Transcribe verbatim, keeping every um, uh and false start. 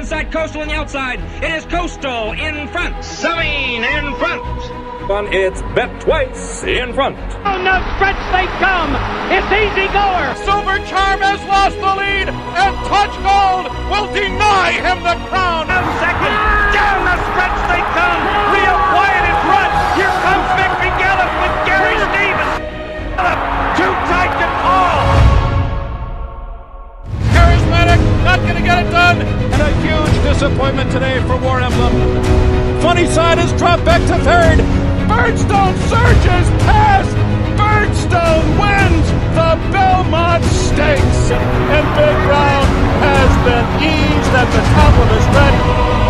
inside, Coastal on the outside. It is Coastal in front. Saline in front. On its bet twice in front. On the stretch they come. It's easy goer. Silver Charm has lost the lead, and Touch Gold will deny him the crown. A second. Down the stretch they come. Real quiet in front. Here comes Vic McGillip with Gary Stevens. Too tight to call. Charismatic, not going to get it done, and a huge disappointment today for War Emblem. Funny Side is dropped back to third. Birdstone surges past. Birdstone wins the Belmont Stakes, and Big Brown has been eased at the top of his stretch.